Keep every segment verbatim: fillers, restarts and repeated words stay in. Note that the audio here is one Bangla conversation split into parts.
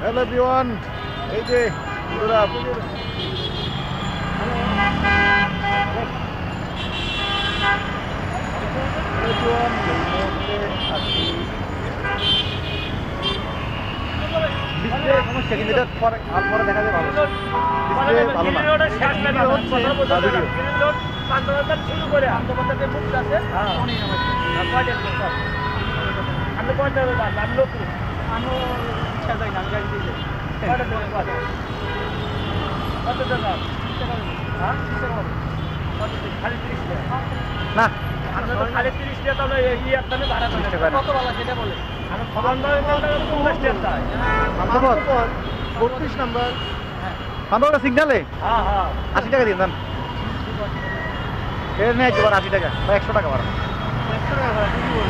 হ্যালো এভরিওয়ান, এই যে বন্ধুরা সমস্যা কিন্তু এটা পরে আর পরে দেখা যায় ভালো ভালো না শুরু করে আন্তর্জাতিক যে মুখ আছে আমি কয়টা আমি নতুন আমি ইচ্ছা যাই না আমি গাড়ি দিয়ে কয়টা দেবেন কত টাকা হ্যাঁ খালি তিরিশ টাকা না আমরা তো খালি তিরিশ টাকা তাহলে এই একটা ভাড়া কত বলা সেটা বলে আমি খবর পঞ্চাশ টাকা বত্রিশ নাম্বার পান্তবটা সিগনালে হ্যাঁ হ্যাঁ আশি টাকা দিন দেন এর নিয়ে একবার আশি টাকা বা একশো টাকা ভাড়া একশো টাকা ভাড়া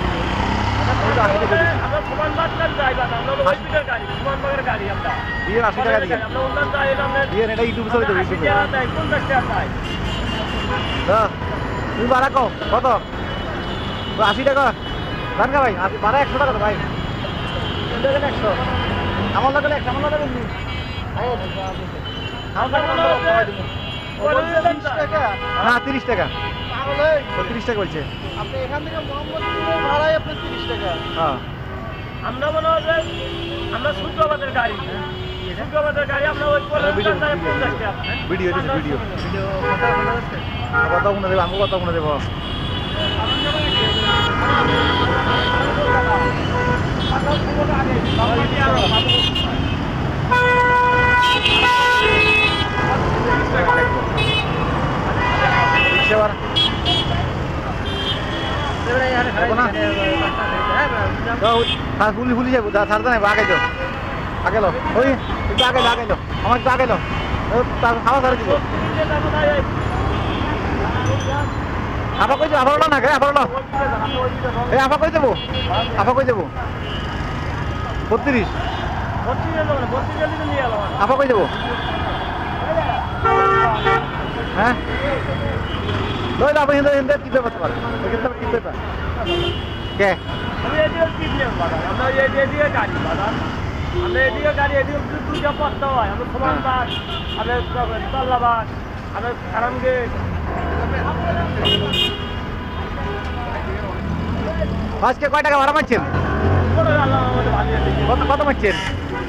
আমরা সমান বাদ যাই বা আমরা ওই পিটার গাড়ি সমান বাগের গাড়ি আমরা দিয়ে আশি টাকা দিয়ে আমরা উন্নত যাই আমরা দিয়ে এটা ইউটিউবে চলে যাবে ইউটিউবে দেয় পঞ্চাশ টাকা দেয় হ্যাঁ তুমি ভাড়া কও কত আশি টাকা জান কা ভাই ভাড়া একশো টাকা তো ভাই একশো আমার লাগলে একশো আমার লাগলে না তিরিশ টাকা তিরিশ টাকা বলছে আপনি এখান থেকে মোহাম্মদপুরের ভাড়াই আপনার তিরিশ টাকা হ্যাঁ আমরা মনে হয় আমরা সূর্যাবাদের গাড়ি সূর্যাবাদের গাড়ি আমরা ওই পঞ্চাশ টাকা ভিডিও ভিডিও ভিডিও কথা মনে দেবো আমি কথা মনে দেবো ফুলি ফুলি যাবো ছাড়তে নাই আগে যাও আগে লো ওই একটু আগে লো আগে লো আমার একটু আগে লো খাওয়া ছাড়ে দিব আপা কই যাবো আবার না গে আবার লো এই আপা কই যাবো আপা কই যাবো বত্রিশ আপা কই যাবো হ্যাঁ লই যাবো হিন্দু হিন্দু কি ব্যাপার তোমার কিন্তু কি ব্যাপার কে আমি এদিকে কি নিয়ে বাবা আমরা এদিকে গাড়ি বাবা আমরা এদিকে গাড়ি এদিকে দুটো পথটা হয় আমরা সমান বাস আমরা তল্লা বাস আমরা কারণ গেট আজকে কয় টাকা ভাড়া মারছেন কত কত মারছেন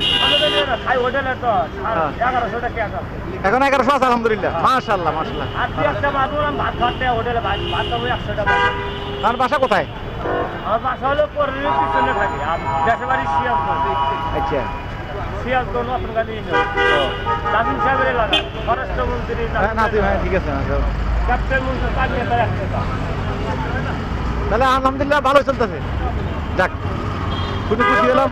এখন এগারোশো আছে আলহামদুলিল্লাহ মাশাআল্লাহ মাশাআল্লাহ তার বাসা কোথায় আমার বাসা হলো পরের পিছনে থাকে দেশের বাড়ি সিয়াজগঞ্জ আচ্ছা সিয়াজগঞ্জ নতুন গাড়ি দাদিন সাহেবের এলাকা ফরেস্ট মন্ত্রী না হ্যাঁ ঠিক আছে ক্যাপ্টেন মন্ত্রী পাঠিয়ে তার একটা তাহলে আলহামদুলিল্লাহ ভালো চলতেছে যাক খুবই খুশি হলাম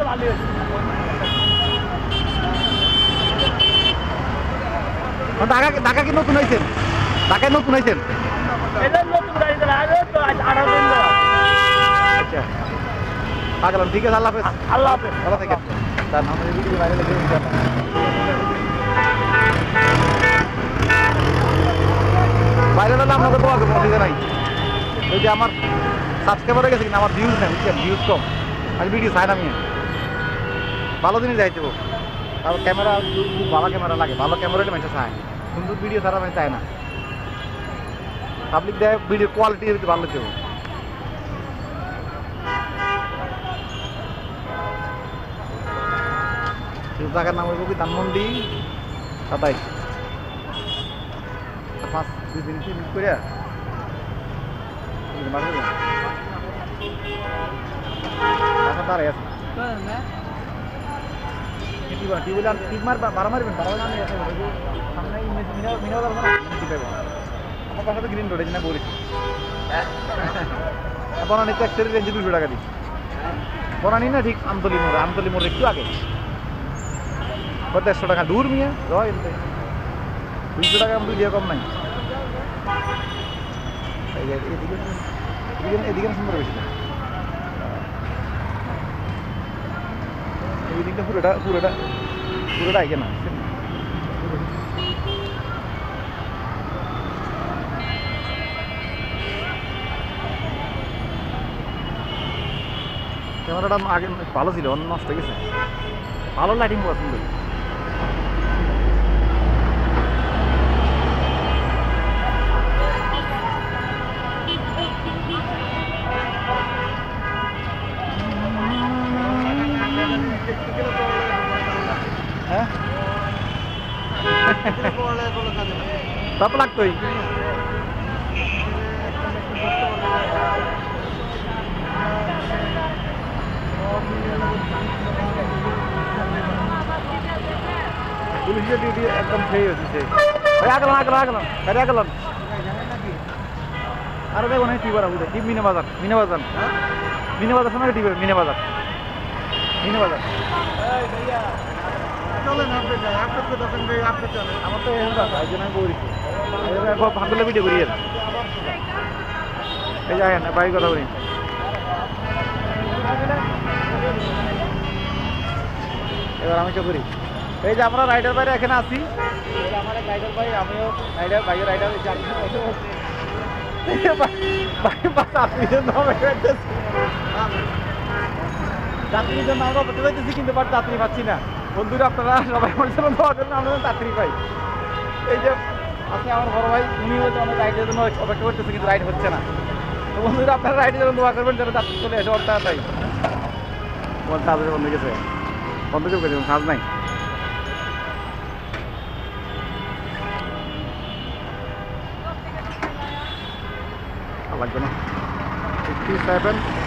ঢাকা ঢাকা কি নতুন হয়েছেন ঢাকায় নতুন হয়েছেন আচ্ছা পাগলাম ঠিক আছে আল্লাহ হাফেজ আল্লাহ হাফেজ ভালো থাকেন তার আমাদের ভিডিও বাইরে লেগে বাইরে হলে আপনাকে তো আগে পৌঁছে নাই ওই যে আমার সাবস্ক্রাইবার হয়ে গেছে কিনা আমার ভিউজ নেই বুঝছেন ভিউজ কম আমি ভিডিও চাই না আমি ভালো জিনিস যাইতে তারপর ক্যামেরা খুব ভালো ক্যামেরা লাগে ভালো ক্যামেরাটা মানুষ চায় সুন্দর ভিডিও ছাড়া আমি চাই না পাবলিক দেয় ভিডিও কোয়ালিটি ভালো দেবো জায়গার নাম হইব কি ধানমন্ডি সাতাইশ পাঁচ দুই দিন তিন করে দাঁড়াই আছে টিপ মার বারো মারবেন বারো আমি সামনে মিনাও যাবো না আমার পাশে গ্রিন রোড না বলেছি বনানি তো একশো রেঞ্জে দুশো টাকা দিই বনানি না ঠিক আমতলি মোড় আমতলি মোড় একটু আগে দেড়শো টাকা দূর মিয়া রয় দুইশো টাকা আমি দিয়ে কম নাই এদিকে এদিকে সুন্দর বেশি এই দিকটা পুরোটা পুরোটা পুরোটা আগে না ক্যামেরাটা আগে ভালো ছিল অন্য নষ্ট হয়ে গেছে ভালো লাইটিং পছন্দ। হ্যাঁ তা তো লাগতোই। পুলিশের ডিউটি একদম সেই হচ্ছে। ভাই আগলাম আগলাম আগলাম গাড়ি আগলাম। আরে দেখো না কি করা বুঝে কি মিনা বাজার মিনা বাজার মিনা বাজার শোনা টিভি মিনা বাজার মিনা বাজার আমার তো এই জন্য আমি বলছি ভাবলে ভিডিও করি এই যায় না বাইক কথা বলি। এবার আমি তো করি এই যে আমরা রাইডার বাইরে এখানে আছি। আমার এক রাইডার ভাই আমিও রাইডার বাইকের রাইডার যাত্রীর জন্য আমরা পেতে পাইতেছি কিন্তু বাট যাত্রী পাচ্ছি না। বন্ধুরা আপনারা সবাই আমার জন্য দোয়া করবেন আমরা যাত্রী পাই। এই যে আছে আমার বড় ভাই উনিও অনেক রাইডের জন্য অপেক্ষা করতেছে কিন্তু রাইড হচ্ছে না। তো বন্ধুরা আপনারা রাইডের জন্য দোয়া করবেন যেন যাত্রী চলে এসে অর্থাৎ তাই বল চার্জ বন্ধ গেছে বন্ধ করে দেবেন চার্জ নাই লাগবে না। Fifty seven